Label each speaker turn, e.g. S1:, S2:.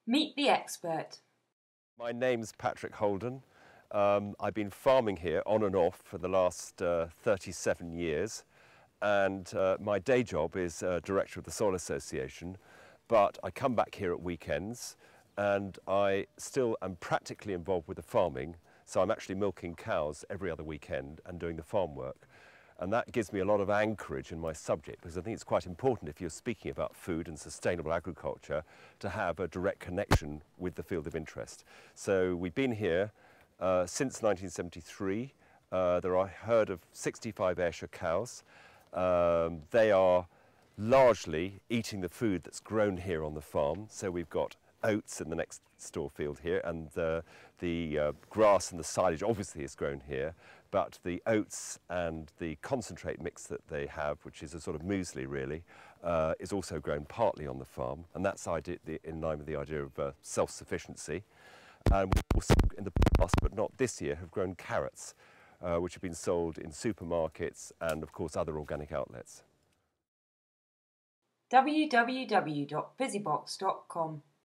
S1: Meet the expert.
S2: My name's Patrick Holden. I've been farming here on and off for the last 37 years, and my day job is Director of the Soil Association, but I come back here at weekends and I still am practically involved with the farming, so I'm actually milking cows every other weekend and doing the farm work. And that gives me a lot of anchorage in my subject, because I think it's quite important, if you're speaking about food and sustainable agriculture, to have a direct connection with the field of interest. So we've been here since 1973. There are a herd of 65 Ayrshire cows. They are largely eating the food that's grown here on the farm. So we've got oats in the next store field here, and the grass and the silage obviously is grown here, but the oats and the concentrate mix that they have, which is a sort of muesli really, is also grown partly on the farm, and that's in line with the idea of self-sufficiency. And we've also, in the past, but not this year, have grown carrots, which have been sold in supermarkets and of course other organic outlets.
S1: www.bizzibox.com